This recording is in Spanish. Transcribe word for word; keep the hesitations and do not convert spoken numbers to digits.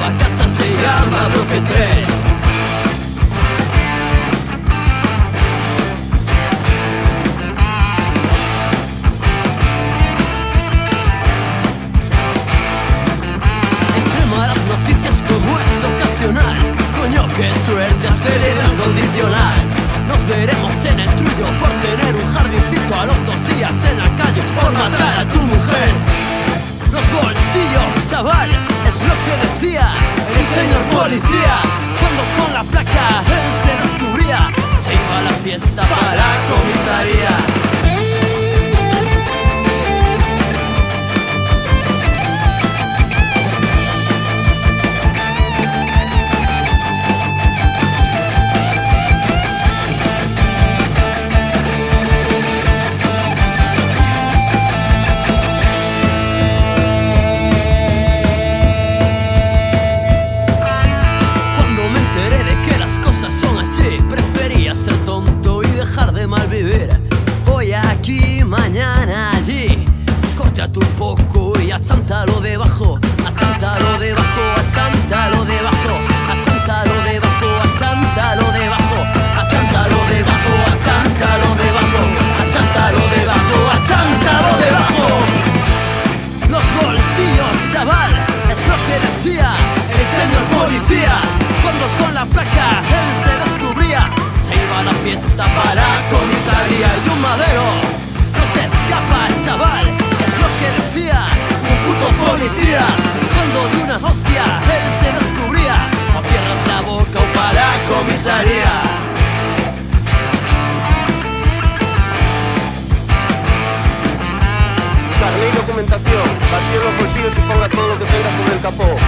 nueva casa se llama Bloque tres. Entre malas noticias como es ocasional, coño qué suerte acelerada condicional. Nos veremos en el trullo por tener un jardincito a los dos días en la calle por matar a tu mujer. Los bolsillos, chaval, es lo que decía el señor policía cuando con la placa él se descubría. Se iba a la fiesta para la comisaría. Prefería ser tonto y dejar de malvivir. Hoy aquí, mañana allí. Córtate un poco y achántalo debajo. Achántalo debajo, achántalo debajo. Achántalo debajo, achántalo debajo. Achántalo debajo, achántalo debajo. Achántalo debajo, achántalo debajo. Los bolsillos, chaval, es lo que decía el señor policía cuando con la placa él se descubría. Se iba a la fiesta para la comisaría y un madero no se escapa, chaval, es lo que decía un puto policía cuando de una hostia él se descubría. O cierras la boca o para la comisaría. Carné y documentación, vacíe los bolsillos y ponga todo lo que tenga sobre el capó.